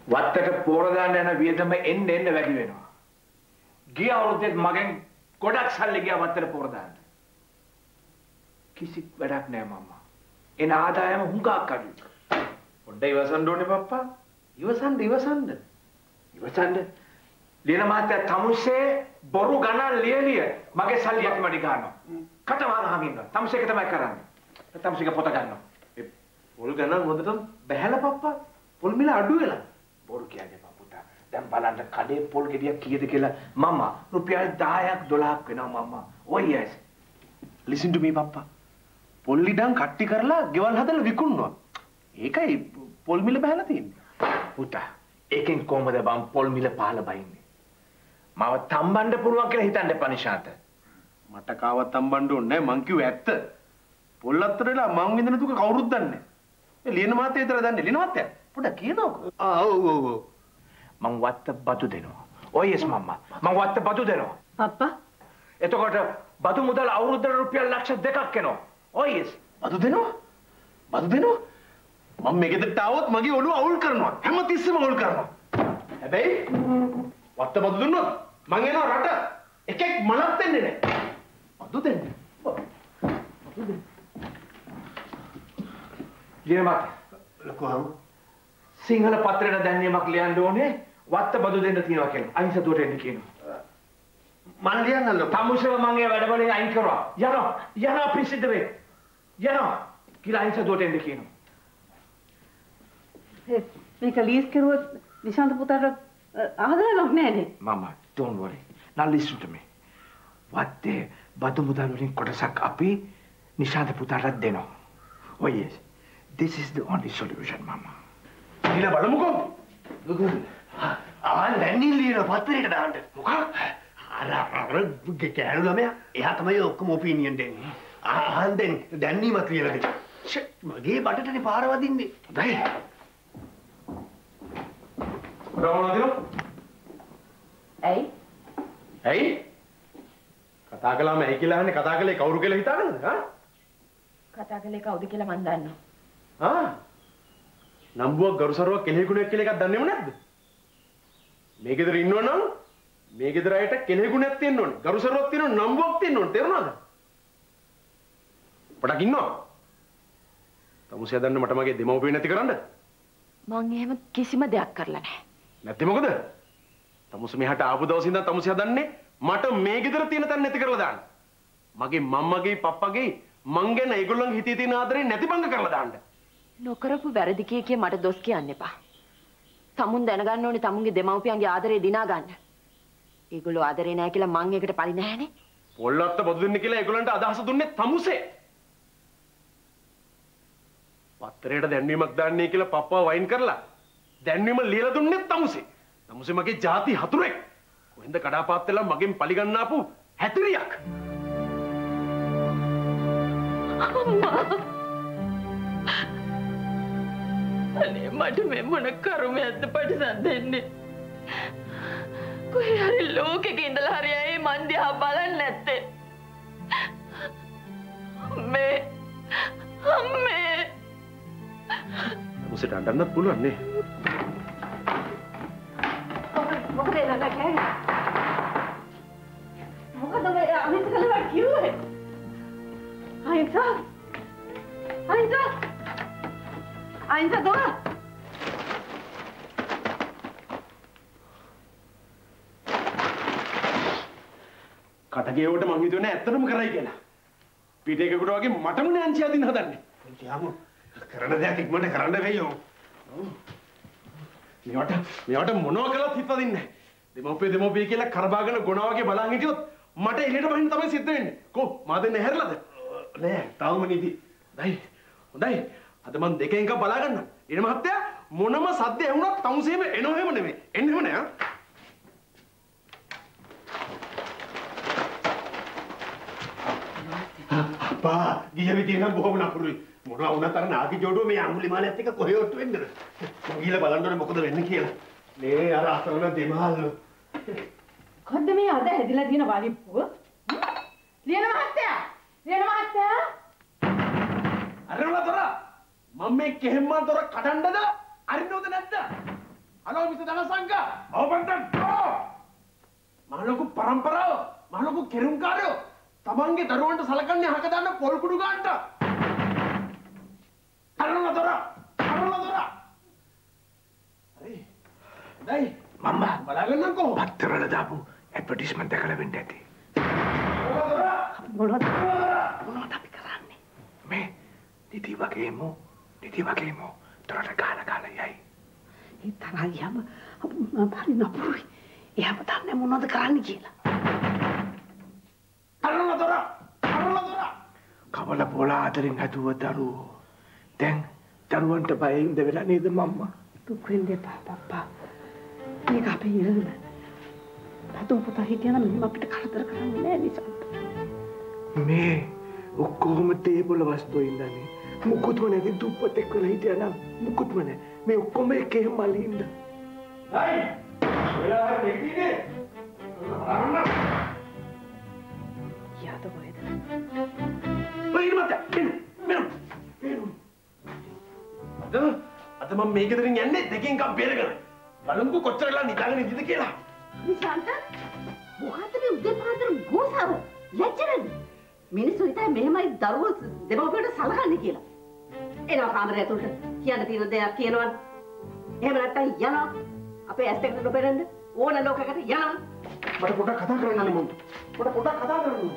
වත්තට පෝර දාන්න යන වියදම එන්න වැඩි වෙනවා. ගිය අවුරුද්දේ මගෙන් ගොඩක් සල්ලි ගියා වත්තට පෝර දාන්න. කිසිත් වැඩක් නෑ මම්මා. එන ආදායම හුඟක් අඩුයි. පොඩ්ඩක් ඉවසන්න ඕනේ පප්පා. ඉවසන්න. ලියන මහත්තයා තමුසේ බොරු ගණන් ලියලිය මගේ සල්ලි යටිමඩි ගන්නවා. කට වහනහම ඉන්නවා. තමුසේක තමයි කරන්නේ. තමුසේක පොත ගන්නවා. ඒ පොල් ගණන් හොඳටම බැහැලා පප්පා. පොල් මිල අඩු වෙලා. බොරු කියන්නේ පුතා. දැන් බලන්න කඩේ පොල් ගෙඩියක් කීයද කියලා මම්මා රුපියල් 10ක් 12ක් වෙනවා මම්මා. Oh yes. Listen to me පප්පා. පොල් ඉඩම් කට්ටි කරලා ගෙවල් හදලා විකුණනවා. ඒකයි පොල් මිල බහැලා තියෙන්නේ. පුතා ඒකෙන් කොහමද බම් පොල් මිල පහළ බහින්නේ? මාව තම්බන්න පුළුවන් කියලා හිතන්න එපා නිශාන්ත. මට කාවත් තම්බන්න ඕනේ නැහැ මං කිව්වේ ඇත්ත. පොල් අත්තරේලා මං විඳින දුක කවුරුත් දන්නේ නැහැ. මේ ලියන මාතේ විතර දන්නේ. ලියන මාතේ පොඩ්ඩක් කියනකො. ඔව්. මං වත්ත බදු දෙනවා. Oh yes මම්මා. මං වත්ත බදු දෙනවා. පප්පා. එතකොට බදු මුදල් අවුරුද්දට රුපියල් ලක්ෂ 2ක් එනවා. Oh yes. බදු දෙනවා. මම මේ ගෙදරට ආවොත් මගේ ඔළුව අවුල් කරනවා. හැමතිස්සෙම අවුල් කරනවා. හැබැයි වත්ත බදු දුන්නොත් මං එනවා රට. එකෙක් මලක් දෙන්නේ නැහැ. බදු දෙන්නේ. ජීමත් ලකුහම සිංහල පත්‍රයට දැන්වීමක් ලියන්න ඕනේ වත්ත බදු දෙන්න තියෙනවා කියලා. අහිංසතුවට එන්න කියනවා. මං ලියන්නලු. තමුසෙව මං ඒ වැඩවලින් අයින් කරනවා. යනවා පිසිද්ද වේ. යනවා කියලා අහිංසතුවට එන්න කියනවා. මේක ලීස් කරුවොත් නිශාන්ත පුතාට ආදායමක් නෑනේ. Mama, don't worry. Now listen to me. වත්තේ බදු මුදල් වලින් කොටසක් අපි නිශාන්ත පුතාට දෙනවා. Oh yes. This is the only solution, Mama. ඊළ බලමුකෝ. දැන් ලියන පත්තරේට දාන්න. මොකක්? අර කෑලු ළමයා එයා තමයි ඔක්කොම ඔපිනියන් දෙන්නේ. දැන් දැන්නීමක් කියලා දෙන්න. මගේ බඩටනේ පාර වදින්නේ. හොඳයි. රවණදිනෝ. ඇයි? කතා කළාම ඇයි කියලා අහන්නේ කතා කළේ කවුරු කියලා හිතාගෙනද? කතා කළේ කවුද කියලා මන් දන්නවා. නම්බුවක් ගරුසරුවක් කෙලෙහිගුණයක් කියලා එකක් දන්නේම නැද්ද? මේ ගෙදර ඉන්නවනම් මේ ගෙදර අයට කෙලෙහිගුණයක් තියෙන්න ඕනේ. ගරුසරුවක් තියෙන්න ඕනේ, නම්බුවක් තියෙන්න ඕනේ. තේරුණාද? පොඩක් ඉන්නවා. තමුසියා දන්න මට මගේ දෙමව්පිය නැති කරන්න. මං එහෙම කිසිම දෙයක් කරලා නැහැ. නැත්නම් මොකද? තමුස මෙහාට ආපු දවස් ඉඳන් තමුසියා දන්නේ මට මේ ගෙදර තියෙන තැන නැති කරලා දාන්න. මගේ මම්මගේ පප්පගේ මං ගැන ඒගොල්ලන්ගේ හිතේ තියෙන ආදරේ නැතිබංග කරලා දාන්න. නොකරපු වැරදි කිය මට දොස් කියන්න එපා. තමුන් දැනගන්න ඕනේ තමුන්ගේ දෙමව්පියන්ගේ ආදරේ දිනා ගන්න. ඒගොල්ලෝ ආදරේ නැහැ කියලා මං ඒකට පරි නැහැනේ. පොල්ලත්ත බදු දෙන්න කියලා ඒගොල්ලන්ට අදහස දුන්නේ තමුසේ. පත්තරේට දැන්වීමක් දාන්නේ කියලා පප්පා වයින් කරලා දැන්වීම ලියලා දුන්නේ තමුසේ. තමුසේ මගේ ಜಾති හතුරෙක්. කොහෙන්ද කඩාපාත් වෙලා මගෙන් පලි ගන්න ආපු හැතිරියක්. අනේ මට මේ මොන කර්මයක්ද පරිසම් දෙන්නේ. කොහේ හරි ලෝකෙක ඉඳලා හරි ඇයි මන් දිහා බලන්නේ නැත්තේ? අම්මේ මුසට අඬන්නත් පුළුවන් නේ. මොකද නෑ කෑනේ? මොකද මේ අනිත් කලවට කිව්වේ? අයින්ස දොර. කටගේවට මං හිතුවේ නෑ ඇත්තටම කරයි කියලා. පිටේකකට වගේ මටම නෑන්සි අදින්න හදන්නේ. යමු. කරන දෙයක් ඉක්මනට කරන්න වෙයියෝ. මේවට මොනවා කළත් හිත දින්නේ නැහැ. දෙමෝපිය කියලා කරබාගෙන ගොනා වගේ බලන් හිටියොත් මට එළියට බහින්න තමයි සිද්ධ වෙන්නේ. කො මා දෙන්න හැරලාද? නෑ, තාම නිදි. හොඳයි. අද මං දෙකෙන් එකක් බලා ගන්නම්. ඊට මහත්තයා මොනම සද්ද ඇහුණත් තමුසේම එනොහෙම නෙමෙයි. එන්නෙම නෑ. අප්පා, ගිය විදිහ නම් බොහොම නපුරුයි. මොනවා වුණත් අර නාකි ජෝඩුව මේ අඟුලිමාලයත් එක්ක කොහෙ ඔට්ටු වෙන්නද? මං ගිහලා බලන්න ඕනේ මොකද වෙන්නේ කියලා. මේ අර අසරණ දෙමහල්ලෝ. කොහොමද මේ අද හැදිලා තියෙන වලිප්පුව? ලියන මහත්තයා! අරවලා දොර! මම මේ කෙහෙම්මා දොර කඩන්නද? අරින්නවද නැද්ද? Halo Mr. Dalasangka. Mau bantan. Mahaloku paramparaව. Mahaloku කෙරුම්කාරයෝ. තමන්ගේ දරුවන්ට සලකන්නේ අහක දාන්න පොල් කුඩු ගන්නට. කරනවා දොර. හරි. දැයි මම්මා බලාගන්නකෝ. පත්තරවල දාපු ඇඩ්වර්ටයිස්මන්ට් එකල වෙන්න ඇති. මොනවද අපි කරන්නේ? මේ නිදි වගේම දොරට ගාලා යයි. ඒ තරහා ගියාම හරි නපුරුයි. එයාම දන්නේ මොනවද කරන්න කියලා. කරනවා දොර. කවල පොලා අතරින් හැදුව දරුවෝ. දැන් දරුවන්ට බයින්ද වෙලා නේද මම්මා? දුක් වෙන්න එපා පප්පා. මේක අපේ ඉරණ. රතු පුතා හිටියනම් මෙහෙම අපිට කරදර කරන්නේ නෑ නිසන්ත. මේ ඔක්කොම ටේබල් වස්තු ඉඳන්නේ. මුකුත්ම නැති දුප්පතෙක් වෙලා හිටියනම් මුකුත්ම නෑ. මේ ඔක්කොම එකේ මලින්ද. හයි. ඔයා දෙකීනේ. යාද වේද. වෙයින් මත. මෙන්න. අද මම මේ ගෙදරින් යන්නේ දෙකෙන් එකක් බේරගෙන. බලමුකෝ කොච්චර වෙලා නිදාගෙන ඉඳිද කියලා. නිසන්ත මොකද්ද මේ උදේ පාන්දර ගෝසාව? ලැජ්ජනද? මිනිස්සු හිතයි මෙහෙමයි දරුවෝ දෙමව්පියන්ට සලකන්නේ කියලා. එනවා කාමරය ඇතුළට කියන්න තියෙන දේක් කියනවා. එහෙම නැත්තම් යනවා. අපේ ඇස් දෙකට නොපෙරෙන්න ඕන ලෝකයකට යනවා. මට පොඩක් කතා කරන්න ඕනේ මම. පොඩක් කතා කරන්න ඕනේ.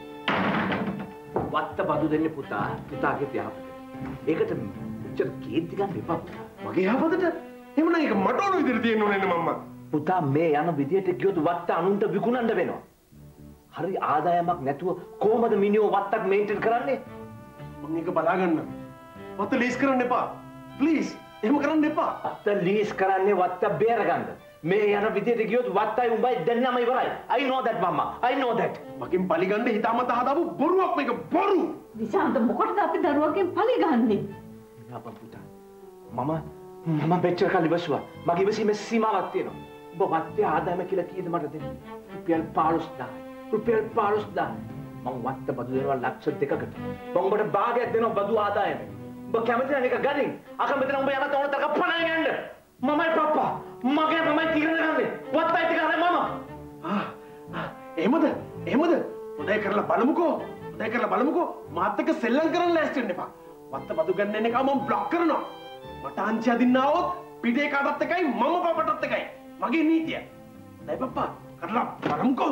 වත්ත බදු දෙන්නේ පුතාගේ තියාපත. ඒකට උච්චර කීර්ති ගන්න එපා. මගේ යහපතට එහෙමනම් ඒක මට ඕන විදිහට තියෙන්න ඕනේ නේ මම්මා. පුතා මේ යන විදියට ගියොත් වත්ත අනුන්ට විකුණන්න වෙනවා. හරි ආදායමක් නැතුව කොහොමද මිනිහෝ වත්තක් මේන්ටේන් කරන්නේ? මම ඒක බලාගන්න. වත්ත ලීස් කරන්න එපා. ප්ලීස්. එහෙම කරන්න එපා. වත්ත ලීස් කරන්නේ වත්ත බේරගන්න. මේ යන විදියට ගියොත් වත්තයි උඹයි දෙන්නම ඉවරයි. I know that mama. I know that. මගෙන් පලි ගන්න හිතාමතා හදාපු බොරුවක් මේක බොරු. නිසන්ත මොකටද අපි දරුවගෙන් පලි ගන්නෙ? යාපා පුතා. මම මෙච්චර කල් ඉවසුවා. මගේ ඉවසීමේ සීමාවක් තියෙනවා. ඔබ වත්තේ ආදායම කියලා කීයද මට දෙන්නේ? රුපියල් 15000. රුපියල් 15000. මම වත්ත බදු දෙනවා ලක්ෂ 2කට. මම ඔබට භාගයක් දෙනවා බදු ආදායමේ. ඔබ කැමති නම් එක ගනින්. අකමැති නම් ඔබ යන තෝරන තරක පණගෙන යන්න. මමයි පප්පා. මමයි තීරණය ගන්නේ. වත්තයි තිකරන්නේ මම. එහෙමද? හොඳයි කරලා බලමුකෝ. මාත් එක්ක සෙල්ලම් කරන්න ලෑස්ති වෙන්න එපා. වත්ත බදු ගන්න එන එක මම બ્લોක් කරනවා. මට අංචි අදින්න આવොත් පිටේ කාටත් එකයි මම පපටත් එකයි. මගේ නීතිය. නෑ පප්පා. කරලා බලමුකෝ.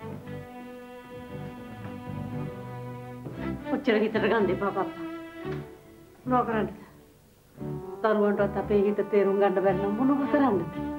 ඔච්චර හිතට ගන්න එපා පප්පා. මොනවා කරන්නද? දරුවන්ටත් අපේ හිත තේරුම් ගන්න බැරි නම් මොනව කරන්නද?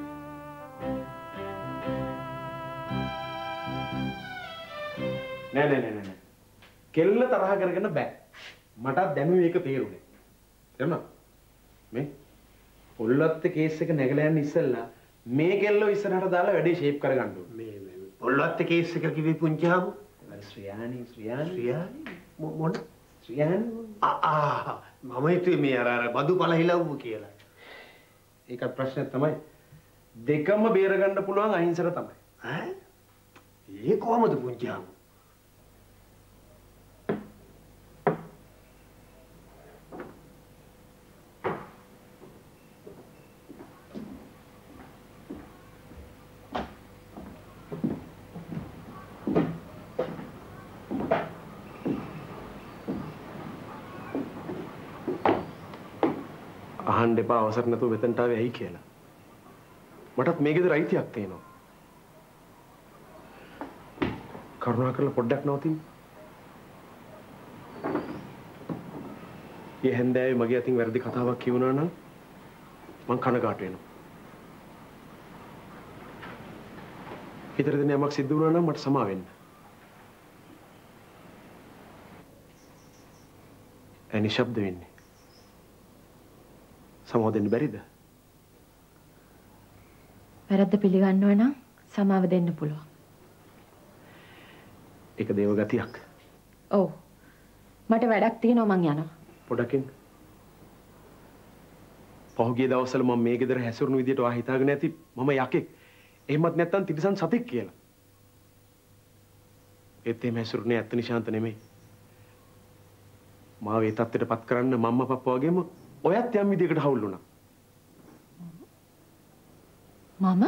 නෑ. කෙල්ල තරහ කරගෙන බෑ. මටත් දැනුයි ඒක තේරුනේ. තේරුණා? මේ පොල්ලත් කේස් එක නැගලා යන්න ඉස්සෙල්ලා මේ කෙල්ලව ඉස්සරහට දාලා වැඩේ ෂේප් කරගන්න ඕනේ. මේ පොල්ලත් කේස් එක කිව්වේ පුංචිහාම. අර ශ්‍රියානි මොන? ශ්‍රියානි මම හිතුවේ මේ අර බදු පළහිලව්ව කියලා. ඒකත් ප්‍රශ්නයක් තමයි. දෙකම බේරගන්න පුළුවන් අහිංසක තමයි. ඈ? ඒ කොහමද පුංචිහාම? අහන්න එපා අවසර නැතුව මෙතනට ආවේ ඇයි කියලා. මටත් මේ ගෙදර අයිතියක් තියෙනවා. කරුණාකරලා පොඩ්ඩක් නවතින්න. ඊ හැන්දෑවේ මගේ අතින් වැරදි කතාවක් කියුණා නම් මං කනගාටු වෙනවා. හිතට දෙන යමක් සිද්ධ වුණා නම් මට සමා වෙන්න. ඇයි ශබ්ද වෙන්නේ? සමාව දෙන්න බැරිද? වැරද්ද පිළිගන්නව නම් සමාව දෙන්න පුළුවන්. ඒක දේව ගතියක්. ඔව්. මට වැඩක් තියෙනවා මං යනවා. පොඩකින්. පහුගිය දවස්වල මම මේ ගෙදර හැසිරුණු විදියට ඔයා හිතාගෙන ඇති මම යකෙක්. එහෙමත් නැත්තම් තිරිසන් සතෙක් කියලා. ඒත් එහෙම හැසිරුනේ ඇත්ත නිශාන්ත නෙමෙයි. මාව ඒ තත්ත්වයටපත් කරන්න මම්මා පප්පා වගේම ඔයත් යම් විදියකට හවුල් වුණා. මම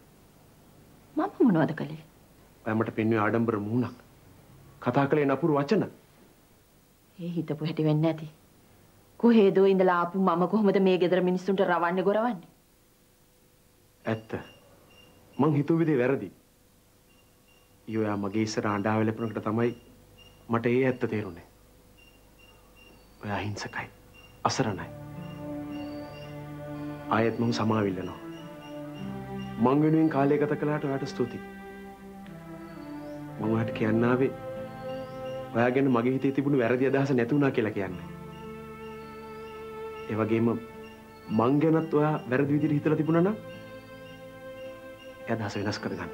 මොනවද කළේ? ඔයාමට පෙන්වුවේ ආඩම්බර මුහුණක්. කතා කළේ නපුරු වචන. ඒ හිතපු හැටි වෙන්නේ නැති. කොහේදෝ ඉඳලා ආපු මම කොහොමද මේ ගෙදර මිනිස්සුන්ට රවන්නේ ගොරවන්නේ? ඇත්ත. මං හිතුව විදිහේ වැරදි. ඊයෝ මගේ ඉස්සර අඬා වෙලපුණකට තමයි මට ඒ ඇත්ත තේරුනේ. ඔයා අහිංසකයි. අසරණයි. ආයෙත් මම සමාවිල්ලනවා. මං වෙනුවෙන් කාලය ගත කළාට ඔයාට ස්තුතියි. මම ඔයාට කියන්න ආවේ ඔයා ගැන මගේ හිතේ තිබුණු වැරදි අදහස නැති වුණා කියලා කියන්නේ. ඒ වගේම මං ගැනත් ඔයා වැරදි විදිහට හිතලා තිබුණා නම් ඒ අදහස වෙනස් කරගන්න.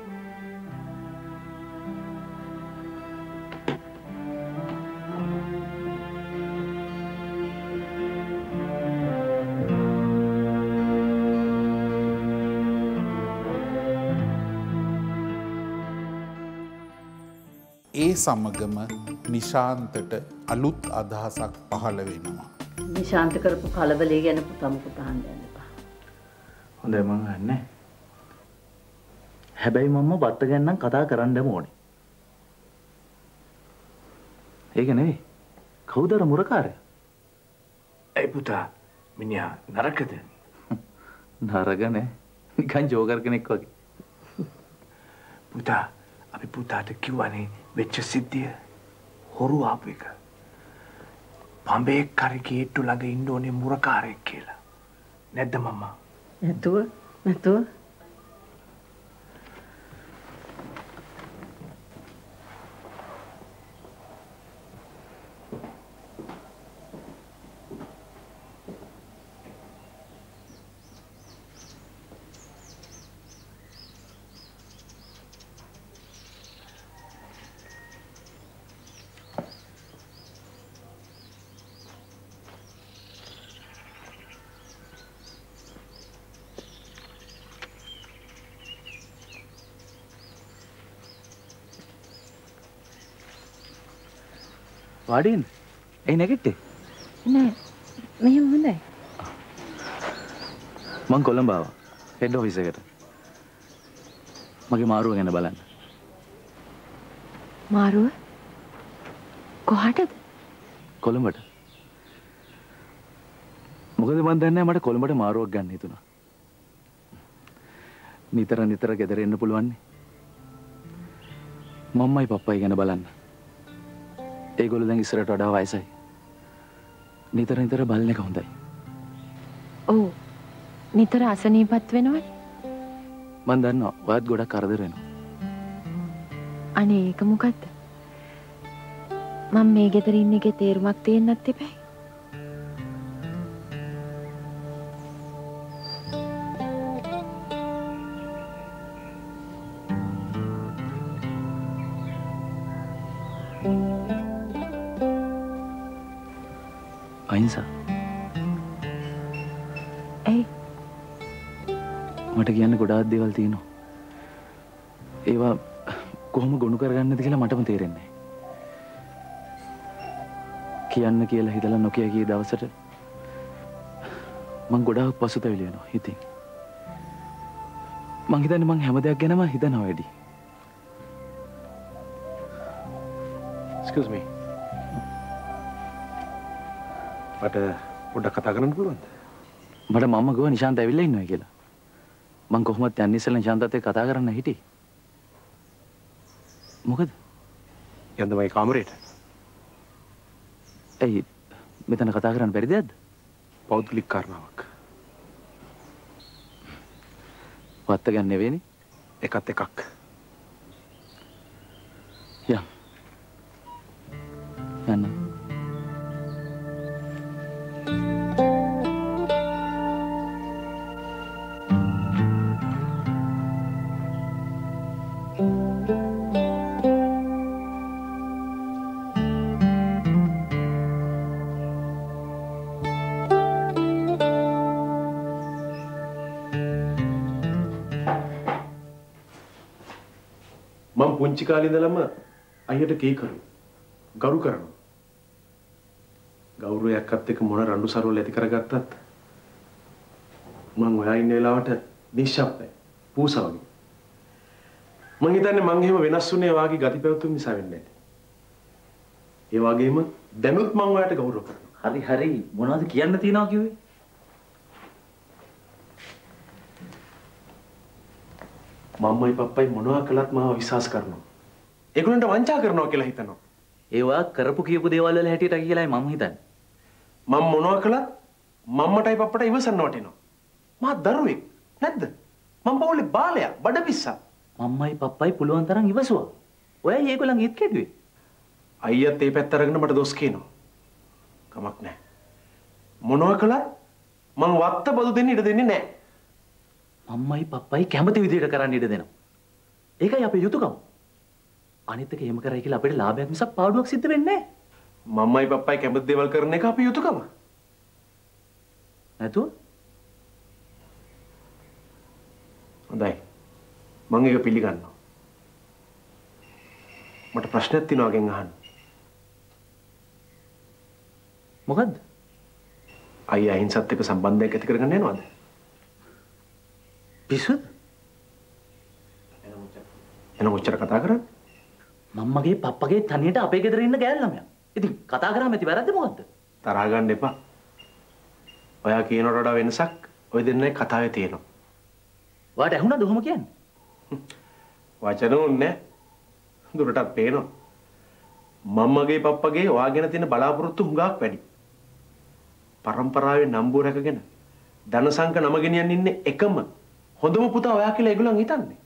ඒ සමගම නිශාන්තට අලුත් අදහසක් පහළ වෙනවා. නිශාන්ත කරපු කලබලේ ගැන පුතා මොකද අහන්න යන්න එපා. හොඳයි මං අහන්නේ. හැබැයි මම බත්ත ගැන නම් කතා කරන්නම ඕනේ. ඒක නෙවෙයි. කවුද අර මුරකාරයා? ඒ පුතා මිනිහා නරකද? නරක නෑ. නිකන් ජෝකර් කෙනෙක් වගේ. පුතා අපි පුතාට කිව්වනේ වෙච්ච සිද්ධිය හොරු ආපු එක. පඹේ කරි ගේට්ටු ළඟ ඉන්න ඕනේ මුරකාරයෙක් කියලා. නැද්ද මම්මා? නැතුව වාඩින් එයි නැගිට්ටේ නෑ මෙහෙම හොඳයි. මං කොළඹ ආවා හෙඩ් ඔෆිස් එකට මගේ මාරුව ගැන බලන්න. මාරුව කොහටද? කොළඹට. මොකද මන් දන්නේ මට කොළඹට මාරුවක් ගන්න හිතුණා. නිතර ගෙදර එන්න පුළුවන් නේ. මම්මයි පප්පයි ගැන බලන්න. ඒගොල්ලෝ දැන් ඉස්සරට වඩා වයසයි. නිතර බලන එක හොඳයි. ඔව්. නිතර අසනීපත් වෙනවනේ. මන් දන්නවා ඔයත් ගොඩක් කරදර වෙනවා. අනේ ඒක මොකද්ද? මම මේ ගෙදර ඉන්න එකේ තේරුමක් තියෙන්නත් එපා. අහිංසා. ඇයි? මට කියන්න ගොඩාක් දේවල් තියෙනවා. ඒවා කොහොම ගොනු කරගන්නද කියලා මටම තේරෙන්නේ නැහැ. කියන්න කියලා හිතලා නොකිය කී දවසට මං ගොඩාක් පසුතැවිලි වෙනවා හිතින්. මං හිතන්නේ මං හැම දෙයක් ගැනම හිතනවා වැඩි. Excuse me. මට පොඩ්ඩක් කතා කරන්න පුළුවන්ද? මට මම්ම ගියා නිශාන්ත ඇවිල්ලා ඉන්නවා කියලා. මං කොහොමද යන්නේ ඉස්සෙල්ලා නිශාන්තත් එක්ක කතා කරන්න හිටියේ. මොකද? යන්න මගේ කාමරේට. ඇයි මෙතන කතා කරන්න බැරි දෙයක්ද? පෞද්ගලික කාරණාවක්. වත්ත ගන්න නෙවෙයිනේ. එකත් එකක්. යන්න. මම පුංචි කාලේ ඉඳලම අයියට කීකරු ගරු කරනවා. ගෞරවයක්වත් එක්ක මොන රණ්ඩු සරුවල් ඇති කරගත්තත් මම ඔයා ඉන්න වෙලාවට නිශ්ශබ්දයි. පූසා වගේ. මං හිතන්නේ මං එහෙම වෙනස් වුණේ වාගේ ගති පැවතුම් නිසා වෙන්නේ නැති. ඒ වගේම දැනුත් මං ඔයාලට ගෞරව කරනවා. හරි හරි මොනවද කියන්න තියනවා කිව්වේ? මම්මයි පප්පයි මොනවා කළත් මාව විශ්වාස කරනවා. ඒගොල්ලන්ට වංචා කරනවා කියලා හිතනවා. ඒවා කරපු කියපු දේවල් වල හැටියට කියලායි මම හිතන්නේ. මම මොනවා කළත් මම්මටයි පප්පට ඉවසන්න වටිනවා. මා දරුවෙක් නැද්ද? මම පවුලේ බාලයා, බඩපිස්සා. මම්මයි පප්පයි පුළුවන් තරම් ඉවසුවා. ඔයයි ඒගොල්ලන් ඉත් කෙඩුවේ. අයියත් ඒ පැත්ත අරගෙන මට දොස් කියනවා. කමක් නැහැ. මොනවා කළත් මං වත්ත බදු දෙන්න ඉඩ දෙන්නේ නැහැ. මම්මයි පප්පයි කැමති විදිහට කරන්න ඉඩ දෙනවා. ඒකයි අපේ යුතුයකම. අනිත් එක එහෙම කරයි කියලා අපිට ලාභයක් මිසක් පාඩුවක් සිද්ධ වෙන්නේ නැහැ. මම්මයි පප්පයි කැමති දේවල් කරන එක අපේ යුතුයකම. නැතුව? හොඳයි. මම ඒක පිළිගන්නවා. මට ප්‍රශ්නයක් තියෙනවා ගෙන් අහන්න. මොකද්ද? අයියා අහිංසත් එක්ක සම්බන්ධයක් ඇති කරගන්න යනවද? පිස්සුද? එන කොච්චර කතා කරන්නේ? මම්මගේ පප්පගේ තනියට අපේ ගෙදර ඉන්න ගෑල් ළමයා. ඉතින් කතා කරාම ඇති වැරද්ද මොකද්ද? තරහා ගන්න එපා. ඔයා කියනකට වඩා වෙනසක් ඔය දෙන්නේ කතාවේ තියෙනවා. වාට ඇහුණාද ඔහොම කියන්නේ? වචන උන්නේ දුරටත් පේනවා. මම්මගේ පප්පගේ ඔයාගෙන තියෙන බලාපොරොත්තු හුඟක් වැඩි. පරම්පරාවේ නම්බුව රැකගෙන ධනසංක නම ගෙනියන්න ඉන්නේ එකම හොඳම පුතා ඔයා කියලා ඒගොල්ලන් හිතන්නේ.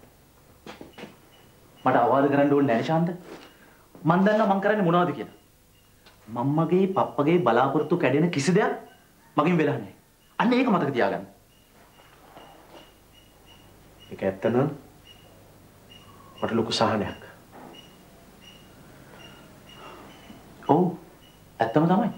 මට අවවාද කරන්න ඕනේ නැහැ ශාන්ත. මන් දන්නවා මං කරන්නේ මොනවද කියලා. මම්මගේ පප්පගේ බලාපොරොත්තු කැඩෙන කිසි දෙයක් මගෙන් වෙලා නැහැ. අන්න ඒක මතක තියාගන්න. ඒක ඇත්ත නම් මට ලොකු සහනයක්. ඔව් ඇත්තම තමයි.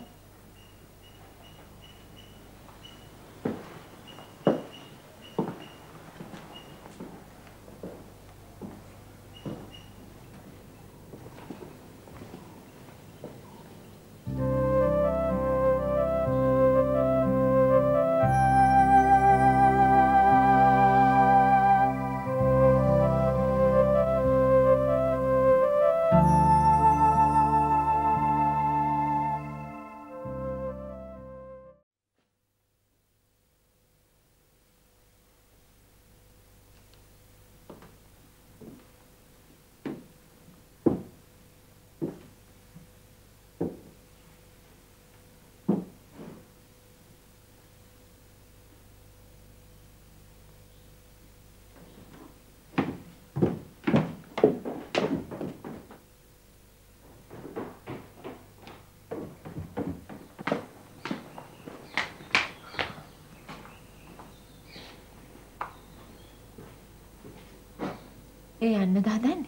ඒ යන්නද හදන්නේ?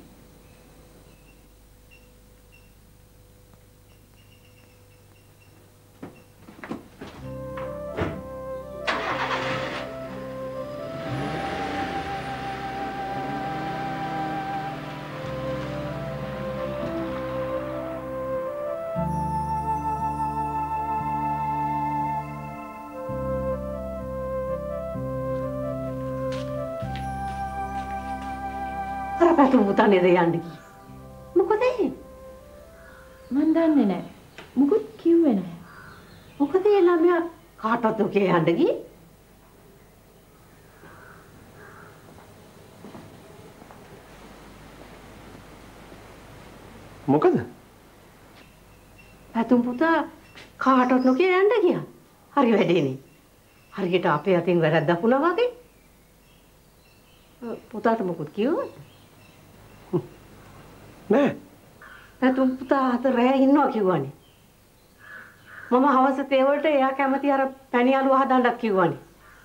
අර පැතුම් පුතා නේද යන්නේ? මොකද ඒ? මන් දන්නේ නැහැ. මුකුත් කිව්වේ නැහැ. මොකද ඒ ළමයා කාටවත් ඔකේ යන්න ගියේ? මොකද? පැතුම් පුතා කාටවත් නොකිය යන්න ගියා. හරි වැඩේනේ. හරියට අපේ අතින් වැරද්දක් වුණා වගේ. පුතාට මොකුත් කිව්වද? නෑ. පැතුම් පුතා අත රෑ ඉන්නවා කිව්වනේ. මම හවස තේ වලට එයා කැමති අර පැණි අලුව හදන්නත් කිව්වනේ.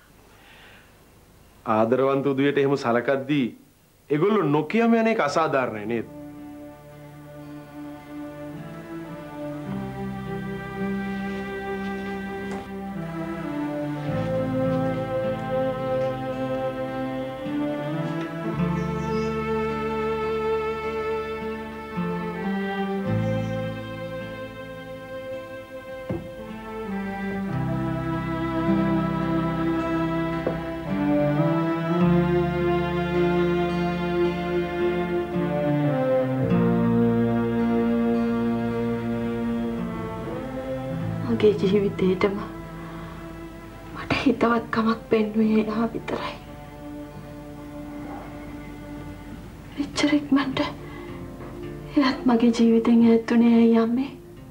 ආදරවන්ත උදවියට එහෙම සලකද්දී ඒගොල්ලෝ නොකියම යන එක අසාධාරණයි නේද? මගේ ජීවිතේටම මට හිතවත් කමක් පෙන්වුවේ එයා විතරයි. එච්චර ඉක්මනට එයාත් මගේ ජීවිතෙන් ඈත්ුනේ ඇයි අම්මේ?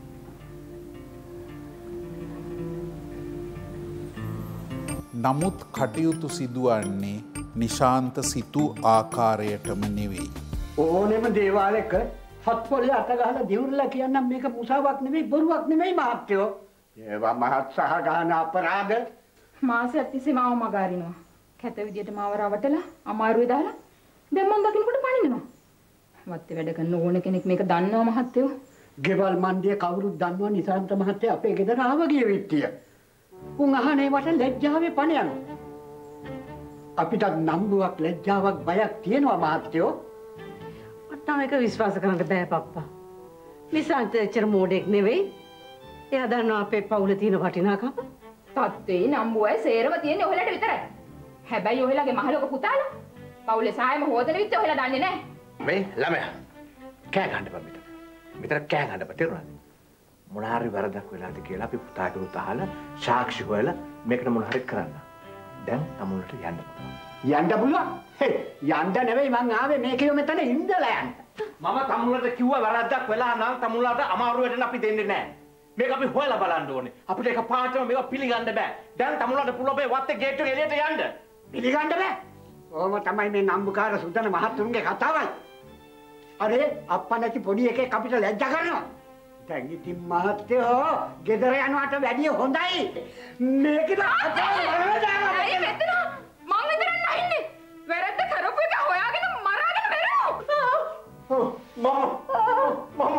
නමුත් කටයුතු සිදුවන්නේ නිශාන්ත සිතූ ආකාරයටම නෙවෙයි. ඕනෙම දේවාලයක හත් පොළේ අත ගහලා දිවුරලා කියන්නම් මේක මුසාවක් නෙවෙයි බොරුවක් නෙවෙයි මහත්තයෝ. ඒවා මහත් සහගාන අපරාධ. මාසයක් තිස්සේ මාව මගහරිනවා. කැත විදියට මාව රවටලා අමාරුවේ දාලා දැන් මම දකින්නකොට පණිනවා. වත්තේ වැඩ කරන ඕන කෙනෙක් මේක දන්නවා මහත්තයෝ. ගෙවල් මණ්ඩිය කවුරුත් දන්නවා නිසාන්ත මහත්තයා අපේ ගෙදර ආව ගිය විත්තිය. උන් අහන්නේ වට ලැජ්ජාවේ පණ යනවා. අපිට නම්බුවක් ලැජ්ජාවක් බයක් තියෙනවා මහත්තයෝ. මට මේක විශ්වාස කරන්න බෑ පප්පා. නිසාන්ත එච්චර මෝඩෙක් නෙවෙයි. එයා දන්නවා අපේ පවුලේ තියෙන වටිනාකම. තත්ත්වේ නම්බුවයි සේරම තියෙන්නේ ඔහෙලට විතරයි. හැබැයි ඔහෙලගේ මහලොක පුතාලා පවුලේ සායම හොදන විදිහ ඔහෙලා දන්නේ නැහැ. මේ ළමයා කෑ ගන්න බෑ මෙතන. මෙතන කෑ ගන්න බෑ තේරුණාද? මොන හරි වැරදක් වෙලාද කියලා අපි පුතාට උතහලා සාක්ෂි හොයලා මේකට මොන හරි කරන්න. දැන් තමුන්ට යන්න පුළුවන්. යන්න පුළුවන්? යන්න නෙවෙයි මං ආවේ මේකේ මෙතන ඉඳලා යන්න. මම තමුන්ට කිව්වා වැරද්දක් වෙලා නම් තමුන්ලාට අමාරු වෙන්න අපි දෙන්නේ නැහැ. මේක අපි හොයලා බලන්න ඕනේ. අපිට එක පාටම මේක පිළිගන්න බෑ. දැන් තමුන්ලාට පුළුවන් මේ වත්තේ ගේට් එක එළියට යන්න. පිළිගන්න බෑ. ඕම තමයි මේ නම්බුකාර සුදන මහතුන්ගේ කතාවයි. අරේ අප්පා නැති පොඩි එකෙක් අපිට ලැජ්ජා කරනවා. දැන් ඉතින් මහත්තයෝ ගෙදර යනවට වැඩිය හොඳයි. මේකද ඇයි මෙතන මං විතරක් නැහින්නේ. වැරද්ද කරපු එක හොයාගෙන මරාගෙන මෙරෝ. මම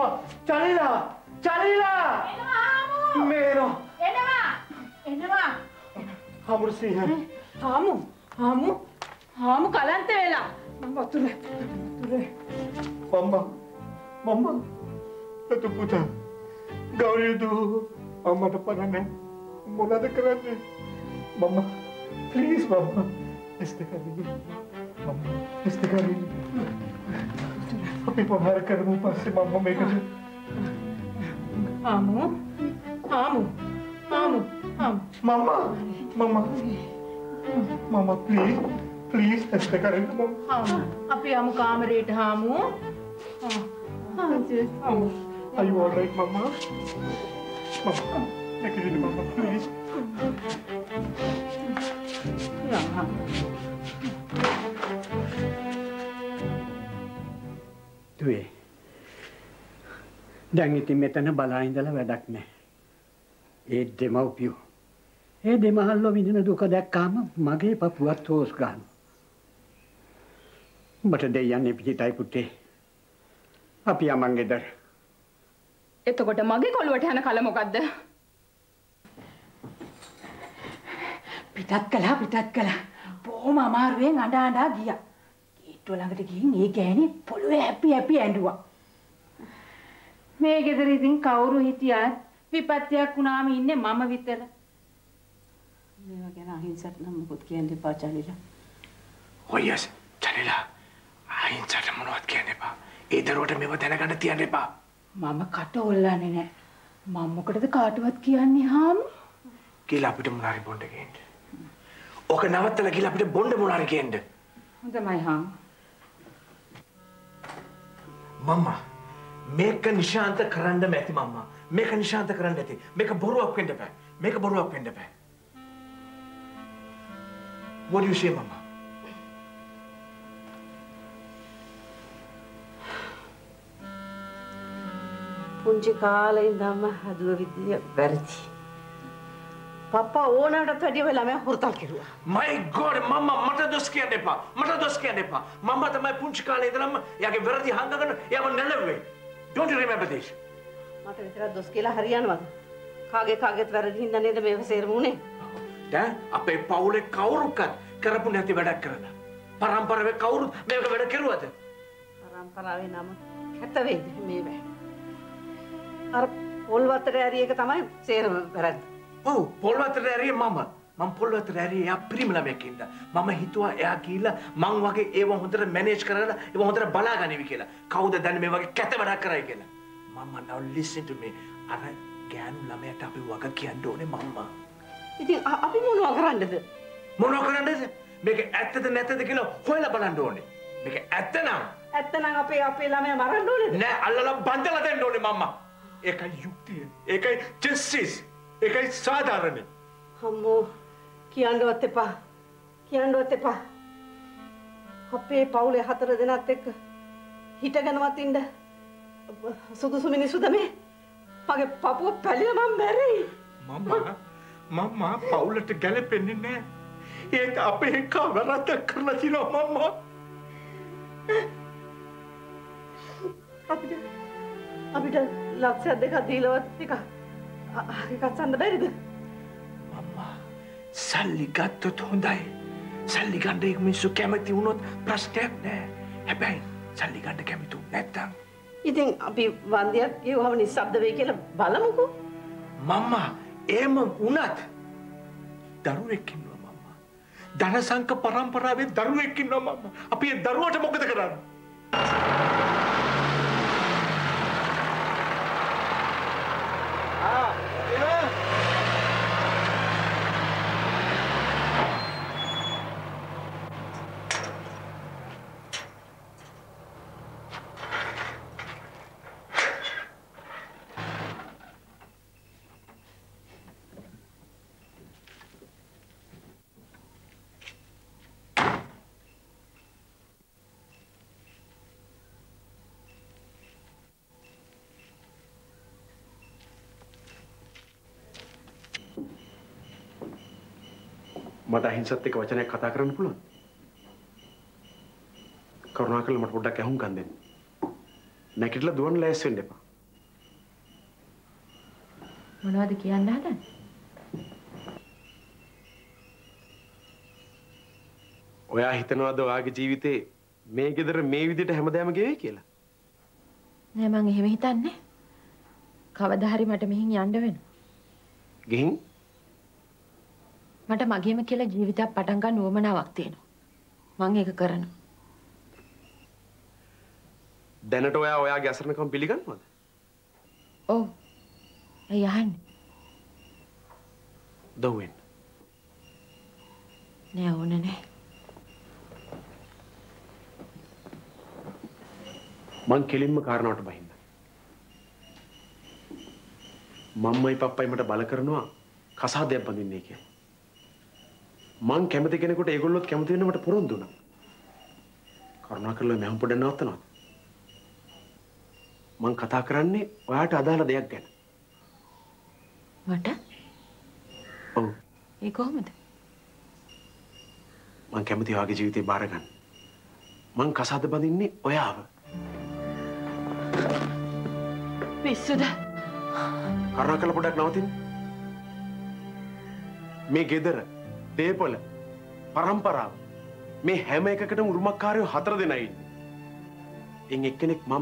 චලිලා මේනෝ එනවා හමුරුසිහ හාමු කලන්ත වෙලා මම වතුරේ මම්මා එතු පුතා ගෞරියදු අම්මට පරන්නේ මොනවද කරන්නේ මම්මා ප්ලීස් මම්මා එස්තකරි අපි පොහාර කරමු පස්සේ මම්මා මේකට හාමු මම්මා ප්ලීස් එස්තකරි මම්මා අපි යමු කාමරේට හාමු. Are you all right, Mama? Mama, take it easy, Mama, please. දුවේ. දැන් ඉතින් මෙතන බලා ඉඳලා වැඩක් නැහැ. ඒ දෙමව්පියෝ. ඒ දෙමහල්ලෝ විඳින දුක දැක්කාම මගේ පපුවත් හොස් ගන්නවා. උඹට දෙයයන් පිටිටයි පුතේ. අපි යමන් ගෙදර. එතකොට මගේ කොළුවට යන කල මොකද්ද? පිටත් කළා. බොහොම අමාරුවෙන් අඬා ගියා. ගේට්ටුව ළඟට ගිහින් ඒ ගෑණි පොළවේ හැපි ඇඬුවා. මේ ගෙදර ඉතින් කවුරු හිටියත් විපත්තියක් වුණාම ඉන්නේ මම විතර. මේවා ගැන අහිංසට නම් මොකොත් කියන්න එපා චලිලා. ඔයස් චලිලා අහිංසට මොනවත් කියන්න එපා. ඒ දරුවට මේව දැනගන්න තියන්න එපා. මම කට ඔල්ලන්නේ නැහැ. මම මොකටද කාටවත් කියන්නේ හාමු? කියලා අපිට මොනාරි බොණ්ඩ ගේන්න. ඔක නවත්තලා කියලා අපිට බොණ්ඩ මොනාරි ගේන්න. හොඳයි හාමු. මම්මා මේක නිශාන්ත කරන්න බැති මම්මා. මේක නිශාන්ත කරන්න ඇති. මේක බොරුවක් වෙන්න බෑ. What do you say, Mama? පුංචි කාලේ ඉඳන්ම හදුව විදිය වැරදි. පප්පා ඕනකට වැඩිය ළමයා හොරතල් කෙරුවා. My God, Mama මට දොස් කියන්න එපා. මම්මා තමයි පුංචි කාලේ ඉඳන්ම යාගේ වැරදි හංගගෙන යම නැලුවේ. Don't you remember this? මට විතරක් දොස් කියලා හරියනවද? කාගේත් වැරදි හින්දා නේද මේව සේරම උනේ? දැන් අපේ පවුලේ කවුරුකත් කරපු නැති වැඩක් කරලා. පරම්පරාවේ කවුරුත් මේක වැඩ කෙරුවද? පරම්පරාවේ නම කැත වේද මේ බෑ. අර පොල්වත්තට ඇරි එක තමයි සේරම වැරද්ද. ඔව් පොල්වත්තට ඇරියේ මම පොල්වත්තට ඇරියේ එයා පිරිමි ළමයෙක්ින්ද. මම හිතුවා එයා ගිහිල්ලා මං වගේ ඒව හොඳට මැනේජ් කරලා ඒව හොඳට බලාගනිවි කියලා. කවුද දැන් මේ වගේ කැත වැඩක් කරයි කියලා. මම now listen to me. අර ගෑනු ළමයට අපි වග කියන්න ඕනේ මම්මා. ඉතින් අපි මොනවා කරන්නද? මොනවා කරන්නද? මේක ඇත්තද නැත්තද කියලා හොයලා බලන්න ඕනේ. මේක ඇත්ත නම් අපේ ළමයා මරන්න ඕනේද? නෑ අල්ලලා බන්දලා දෙන්න ඕනේ මම්මා. ඒකයි යුක්තිය. ඒකයි ජස්ටිස්. ඒකයි සාධාරණයි. අම්මෝ කියන්නවත් එපා. අපේ පවුලේ 4 දෙනාත් එක්ක හිටගෙනවත් ඉන්න සුදුසු මිනිස්සුද මේ? මගේ පපුව පැලිය මම මැරෙයි. මම්මා පවුලට ගැලපෙන්නේ නෑ. ඒක අපේ එක වැරද්දක් කරලා තියෙනවා මම්මා. අපිට ලක්ෂයක් දෙකක් දීලවත් එකක් සඳ බැරිද? මම්මා සල්ලි ගත්තොත් හොඳයි. සල්ලි ගන්න එක මිනිස්සු කැමති වුණොත් ප්‍රශ්නයක් නෑ. හැබැයි සල්ලි ගන්න කැමති නැත්තම් ඉතින් අපි වන්දියක් කියවම නිස්සබ්ද වෙයි කියලා බලමුකෝ. මම්මා එහෙම වුණත් දරුවෙක් ඉන්නවා මම්මා. ධනසංක පරම්පරාවේ දරුවෙක් ඉන්නවා මම්මා. අපි ඒ දරුවට මොකද කරන්නේ? මට අහිංසත් එක්ක වචනයක් කතා කරන්න පුළුවන්. කරුණාකරලා මට පොඩ්ඩක් ඇහුම්කන් දෙන්න. නැගිටලා දුවන්න ලෑස්ති වෙන්න එපා. මොනවද කියන්න හදන්නේ? ඔයා හිතනවාද ඔයාගේ ජීවිතේ මේ ගෙදර මේ විදිහට හැමදාම ගෙවෙයි කියලා? නෑ මං එහෙම හිතන්නේ. කවදා හරි මට මෙහින් යන්න වෙනවා. ගිහින් මට මගේම කියලා ජීවිතයක් පටන් ගන්න උවමනාවක් තියෙනවා. මං ඒක කරනවා. දැනට ඔයාගේ අසරණකම් පිළිගන්නවද? ඔව්. ඒ යහන්නේ. දොවෙන්. නෑ ඕනේ නෑ. මං කෙලින්ම කාරණාවට බහින්න. මම්මයි පප්පයි මට බල කරනවා කසාදයක් බඳින්නේ කියලා. මං කැමති කෙනෙකුට ඒගොල්ලොත් කැමති වෙන්න මට පොරොන්දු වුණා. කරුණාකරලා මම පොඩ්ඩක් නවත්තනවා. මං කතා කරන්නේ ඔයාට අදාළ දෙයක් ගැන. මට? ඔව්. ඒ කොහොමද? මං කැමති ඔයාගේ ජීවිතේ බාර ගන්න. මං කසාද බඳින්නේ ඔයාව. පිස්සුද? කරුණාකරලා පොඩ්ඩක් නවතින්න. මේ ගෙදර දේපොළ පරම්පරාව මේ හැම එකකටම උරුමකාරයෝ 4 දෙනා ඉන්නේ. එන් එක්කෙනෙක් මම.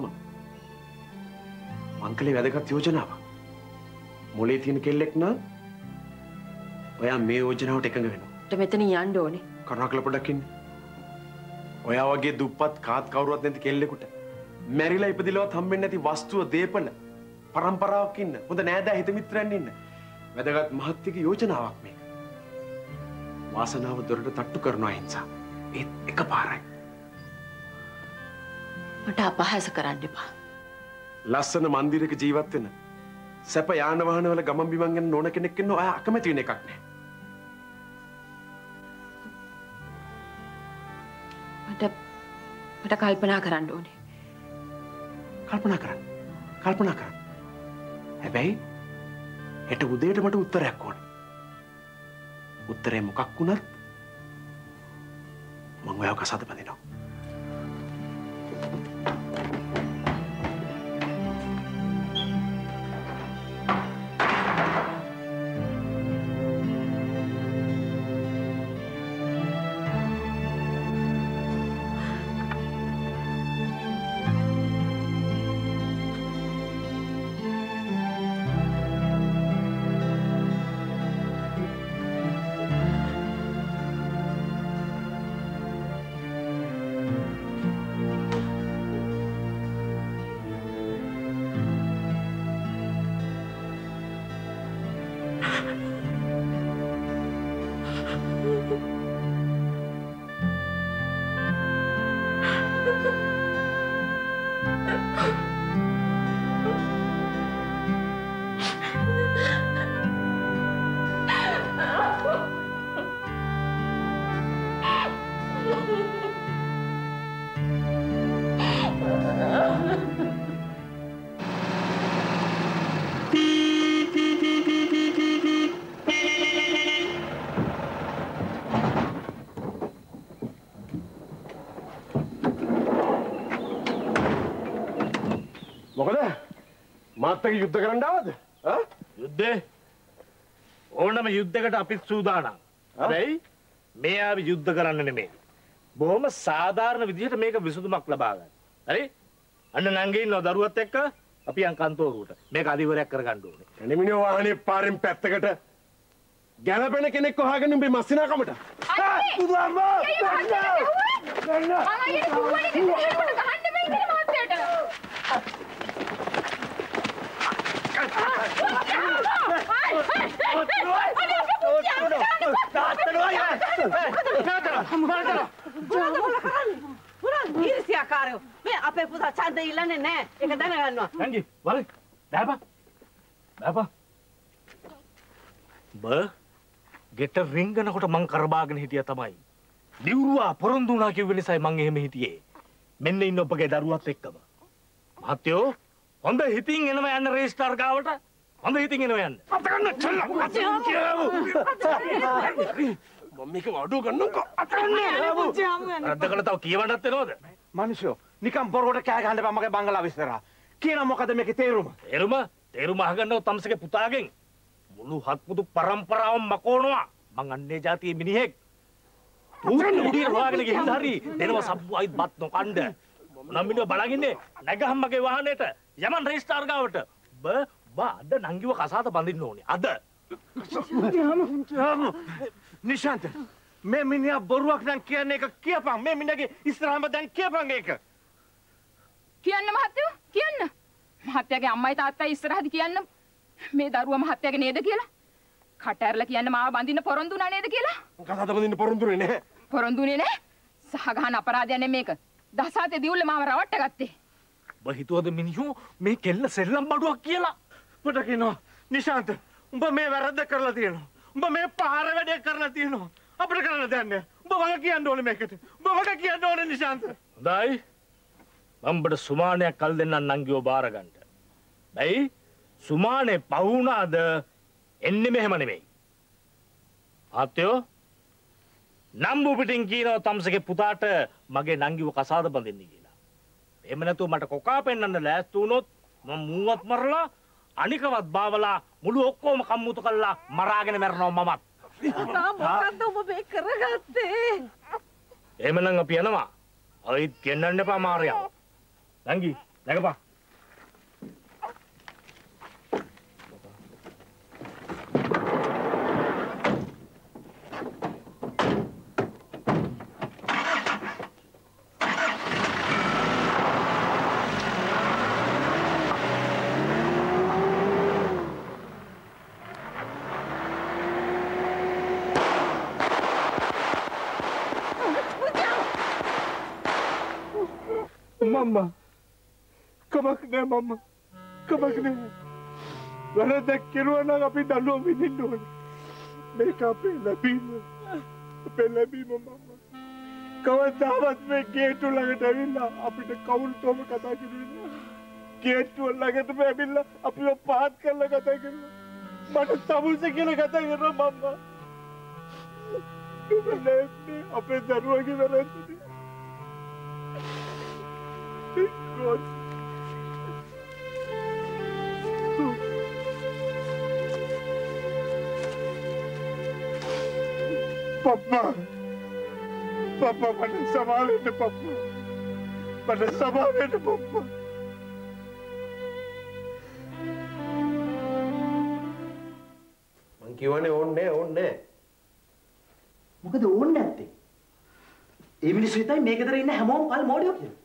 මංකලේ වැදගත් යෝජනාවක්. මොලේ තියෙන කෙල්ලෙක් නම් ඔයා මේ යෝජනාවට එකඟ වෙනවා. මෙතන යන්න ඕනේ. කරුණාකරලා පොඩ්ඩක් ඉන්න. ඔයා වගේ දුප්පත් කාත් කවුරුවත් නැති කෙල්ලෙකුට මැරිලා ඉපදිලවත් හම්බෙන්නේ නැති වස්තුව දේපළ පරම්පරාවක් ඉන්න. හොඳ නෑදෑ හිත මිත්‍රයන් ඉන්න. වැදගත් මහත්තික යෝජනාවක් මේක. වාසනාව දොරට තට්ටු කරනවා හිංසා. ඒත් එකපාරයි. මට අපහාස කරන්න එපා. ලස්සන මන්දිරයක ජීවත් වෙන සැප යාන වාහන වල ගමන් බිමන් යන නෝන කෙනෙක් ඉන්න ඔයා අකමැති වෙන එකක් නෑ. මට කල්පනා කරන්න ඕනේ. කල්පනා කරන්න. හැබැයි හෙට උදේට මට උත්තරයක් ඕනේ. උත්තරේ මොකක් වුණත් මම ඔයාව කසාද බඳිනවා. මාත් එක්ක යුද්ධ කරන්න ආවද? යුද්ධේ ඕනම යුද්ධයකට අපිත් සූදානම්. හැබැයි මේ ආවේ යුද්ධ කරන්න නෙමෙයි. බොහොම සාධාරණ විදිහට මේක විසඳුමක් ලබා ගන්න. හරි? අන්න නංගි ඉන්නවා දරුවත් එක්ක අපි යන් කන්තෝරුවට. මේක අධිවරයක් කරගන්න ඕනේ. එනිමිනෝ වාහනේ පාරෙන් පැත්තකට ගැලපෙන කෙනෙක් හොයාගෙන උඹේ මස්සිනාකමට. පුදුමා! ඊර්ෂ්‍යාකාරයෝ මේ අපේ පුතා ඡන්දය ඉල්ලන්නේ නැහැ. ඒක දැනගන්නවා. නංගි වල බෑපා. බෑපා. ගෙට රින්ගනකොට මං කරබාගෙන හිටියා තමයි. ලිව්රුවා පොරොන්දු වුණා කිව්ව නිසායි මං එහෙම හිටියේ. මෙන්න ඉන්න ඔබගේ දරුවත් එක්කම. මහත්තයෝ හොඳ හිතින් එනවා යන්න රෙජිස්ටර් ගාවට. හොඳ හිතින් එනවා යන්න. අත ගන්න චල්ලා. මම මේක අඩුව ගන්නම්කෝ. අත ගන්න. රද්ද කළා තව කියවන්නත් වෙනවද? මිනිස්සු නිකම් බොරුවට කෑ ගහන්න එපා මගේ බංගලාව ඉස්සරහා. කියන මොකද මේකේ තේරුම? තේරුම අහගන්නව තමසගේ පුතාගෙන්. මුළු හත්මුදු පරම්පරාවම මකෝනවා. මං අන්නේ જાතියේ මිනිහෙක්. තුන් උඩිය හොයාගෙන ගිහින් හරි දෙනව සබ්බුයිත් බත් නොකණ්ඩ. නම් මිනිහ බලගින්නේ නැගහම්මගේ වාහනේට යමන් රෙජිස්ටර් ගාවට. අද නංගිව කසාද බඳින්න ඕනේ. අද. නිශාන්ත මේ මිනිහා බොරුවක් නම් කියන්නේ එක කියපන්. මේ මිනිහගේ ඉස්සරහම දැන් කියපන් ඒක. කියන්න මහත්තයෝ කියන්න. මහත්තයාගේ අම්මයි තාත්තයි ඉස්සරහදී කියන්න. මේ දරුවා මහත්තයාගේ නේද කියලා. කට ඇරලා කියන්න මාව බඳින්න පොරොන්දු වුණා නේද කියලා. කසාද බඳින්න පොරොන්දුනේ නැහැ. පොරොන්දුනේ නැහැ. සහගහන අපරාධයක් නෙමේ මේක. දහසාතේ දියුල්ල මාව රවට්ට ගත්තේ. ඔබ හිතුවද මිනිහෝ මේ කෙල්ල සෙල්ලම් බඩුවක් කියලා? උඹට කියනවා නිශාන්ත උඹ මේ වැරද්ද කරලා තියෙනවා. උඹ මේ පාර වැඩේ කරලා තියෙනවා. අපිට කරන්න දෙයක් නැහැ. උඹ වග කියන්න ඕනේ මේකට. උඹ වග කියන්න ඕනේ නිශාන්ත. හොඳයි. මම බඩ සුමානයක් කල් දෙන්නම් නංගිව බාර ගන්න. බයි සුමානේ පවුණාද එන්නේ මෙහෙම නෙමෙයි. ආත්‍යෝ නම්බු පිටින් කියනවා තමසගේ පුතාට මගේ නංගිව කසාද බඳින්න කියලා. එහෙම නැතුව මට කොකා පෙන්නන්න ලෑස්ති වුණොත් මම මූවත් මරලා අනිකවත් බාවලා මුළු ඔක්කොම කම්මුතු කළා මරාගෙන මැරනවා මමත්. මොකද්ද ඔබ මේ කරගත්තේ? එහෙමනම් අපි යනවා. අයිත් කියන්නන්න එපා මාර්යාව. නංගි නැගපන්. Mama, kamak na mama, kamak na. Wala na kiruan ang api dalo minindon. May kapelabi mo mama. Kawan dapat may geto lang at abila, api na kaul to makatagin. Geto lang at abila, api na pahat ka lang katagin. Matasabol sa kinakatagin na mama. Kumalep ni, api daruan kinaran sa niya. God. Papa, pada samarin na Papa. Pada samarin na Papa. මං කියවනේ ඕන්නේ. මොකද ඕන්නේ නැත්තේ? ඒ මිනිස්සු හිතයි මේ ගෙදර ඉන්න හැමෝම කල් මෝඩියෝ කියලා.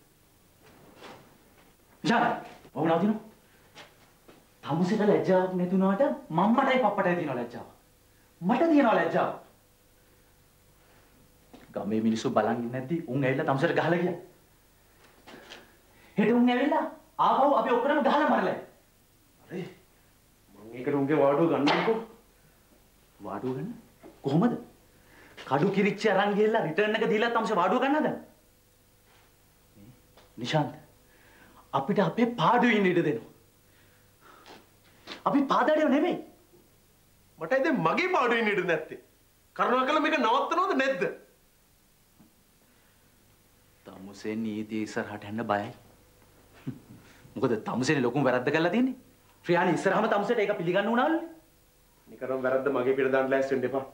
විශාල ඔව් නවතිනෝ. තමුසෙට ලැජ්ජාවක් නැතුණාට මම්මටයි පප්පටයි තියෙන ලැජ්ජාව. මට තියෙන ලැජ්ජාව. ගමේ මිනිස්සු බලන් ඉන්නේ නැති උන් ඇවිල්ලා තමුසෙට ගහලා ගියා. හෙට උන් ඇවිල්ලා ආවෝ අපි ඔක්කොම ගහලා මරලා. අරේ මං ඒකට උන්ගේ වාඩුව ගන්නකො. වාඩුව ගන්න? කොහොමද? කඩු කිරිච්ච අරන් ගිහලා රිටර්න් එක දීලා තමසේ වාඩුව ගන්න හදන්නේ. නිශාන්ත අපිට අපේ පාඩුවේ ඉන්න ඉඩ දෙනවා. අපි පාදඩියෝ නෙමෙයි. මට ඉතින් මගේ පාඩුවේ ඉන්න ඉඩ නැත්තේ. කරුණාකරලා මේක නවත්තනවද නැද්ද? තමුසේ නීතිය ඉස්සරහට යන්න බයයි. මොකද තමුසේනේ ලොකුම වැරද්ද කළා තියෙන්නේ. ශ්‍රියානි ඉස්සරහම තමුසේට ඒක පිළිගන්න උනාලු. නිකරම වැරද්ද මගේ පිට දාන්න ලෑස්ති වෙන්න එපා.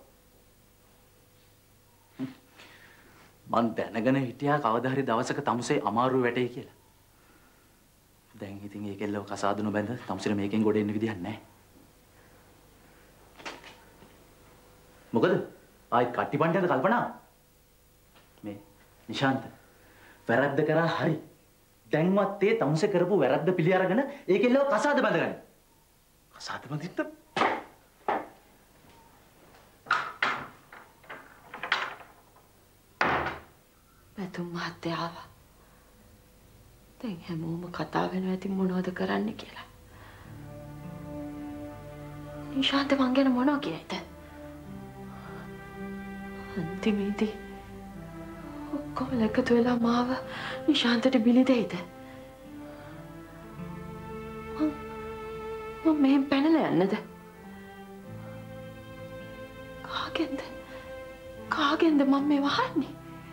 මං දැනගෙන හිටියා කවදා හරි දවසක තමුසේ අමාරු වැටේ කියලා. දැන් ඉතින් ඒකෙල්ලව කසාදුන බැඳ තමුසේට මේකෙන් ගොඩ එන්න විදියක් නැහැ. මොකද? ආයි කට්ටිපන්ටද කල්පනා? මේ නිශාන්ත වැරද්ද කරා හරි. දැන්වත් ඒ තමුසේ කරපු වැරද්ද පිළි අරගෙන ඒකෙල්ලව කසාද බැඳගන්න. කසාද බඳින්න පැතුම් මහත්තයා ආවා. දැන් හැමෝම කතා වෙනවා ඉතින් මොනවද කරන්න කියලා. නිශාන්ත මං ගැන මොනව කියයිද? අන්තිමේදී ඔක්කොම එකතු වෙලා මාව නිශාන්තට බිලි දෙයිද? මම මෙහෙන් පැනලා යන්නද? කාගෙන්ද මම මේ වහන්නේ?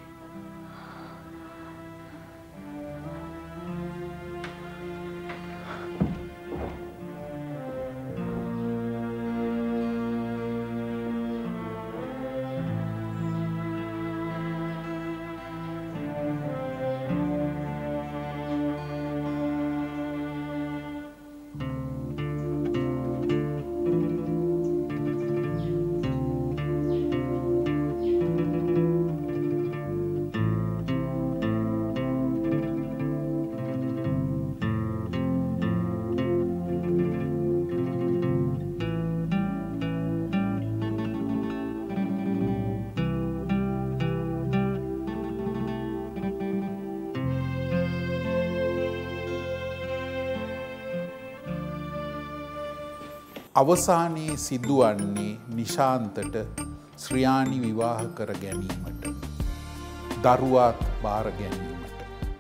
අවසානයේ සිදුවන්නේ නිශාන්තට ශ්‍රියානි විවාහ කර ගැනීමට දරුවාත් බාර ගැනීමට.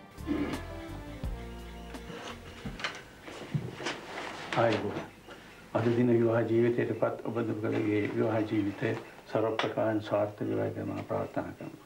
ආයුබෝවන්. අද දින විවාහ ජීවිතයට පත් ඔබ දුකලගේ විවාහ ජීවිතය සර්ව ප්‍රකාරයෙන් සාර්ථක වේවා කියලා මම ප්‍රාර්ථනා කරනවා.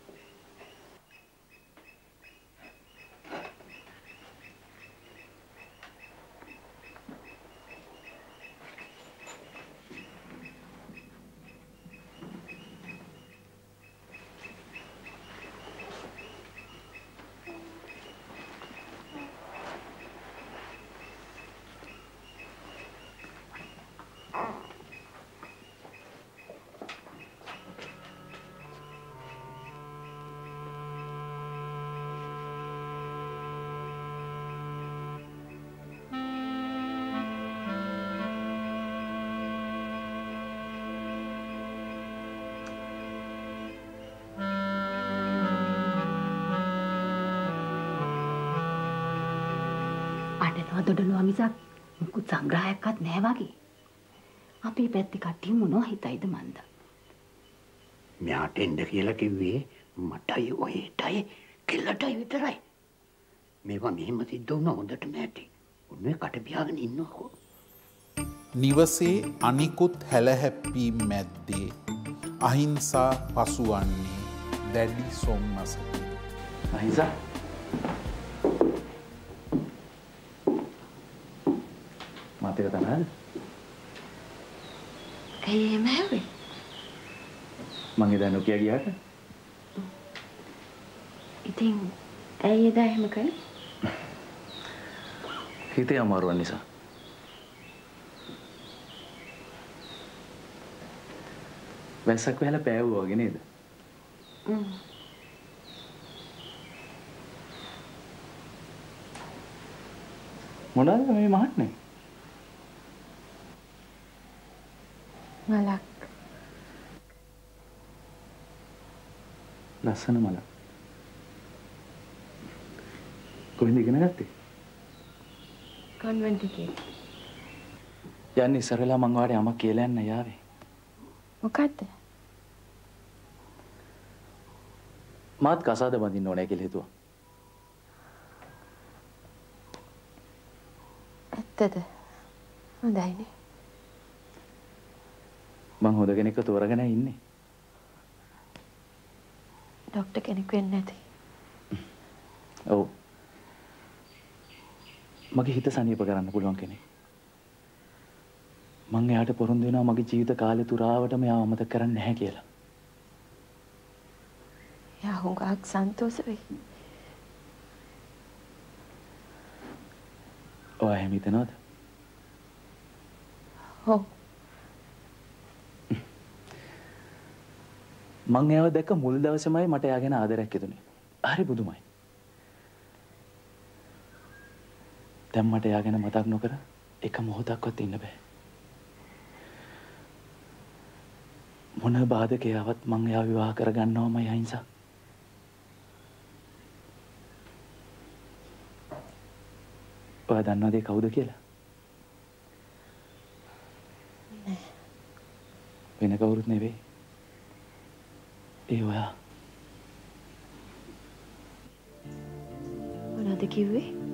දොඩලුවා මිසක් මුකුත් සංග්‍රහයක්වත් නැහැ වගේ. අපේ පැත්තේ කට්ටිය මොනව හිතයිද මන්ද? මෙයාට එන්න කියලා කිව්වේ මටයි ඔයටයි කෙල්ලටයි විතරයි. මේවා මෙහෙම සිද්ධ වුණා හොඳටම ඇති. උන්නේ කට පියාගෙන ඉන්නකෝ. නිවසේ අනිකුත් හැලහැප්පීම් මැද්දේ අහිංසා පසුවන්නේ දැඩි සොම්නසකි. අහිංසා මතක තනද? ඇයි එහෙම හැවේ? මං එදා නොකිය ගියාට. ඉතින් ඇයි එදා එහෙම කළේ? හිතේ අමාරුවක් නිසා. වැස්සක් වෙලා පෑවුවා වගේ නේද? මොනවාද මේ මහත්නේ? මලක්. ලස්සන මලක්. කොහෙන්ද ඉගෙන ගත්තේ? කන්වෙන්ට් එකේ. යන්නේ ඉස්සරලා මං වාඩේ අම්මා කියලා යන්න යාවේ. මොකද්ද? මාත් කසාද බඳින්න ඕනේ කියලා හිතුවා. ඇත්තද? හොඳයිනේ. මං හොඳ කෙනෙක්ව තෝරගෙන ඉන්නේ. ડોක්ටර් කෙනෙක් වෙන්න ඇති. ඔව්. මගේ හිත සනීප කරන්න පුළුවන් කෙනෙක්. මං එයාට පොරොන්දු වෙනවා මගේ ජීවිත කාලය තුරාවටම එයාව අමතක කරන්නේ නැහැ කියලා. යා හුඟක් සන්තෝෂ වෙයි. ඔයා එහෙම හිතනවද? ඔව්. මං එයාව දැක්ක මුල් දවසේමයි මට එයා ගැන ආදරයක් හිතුනේ. හරි බුදුමයි. දැන් මට එයා ගැන මතක් නොකර එක මොහොතක්වත් ඉන්න බෑ. මොන බාධකයාවත් මං එයාව විවාහ කරගන්නවමයි අහිංසා. ඔයා දන්නවද ඒ කවුද කියලා? නෑ. වෙන කවුරුත් නෙවෙයි. ඒ ඔයා. මොනවද කිව්වේ?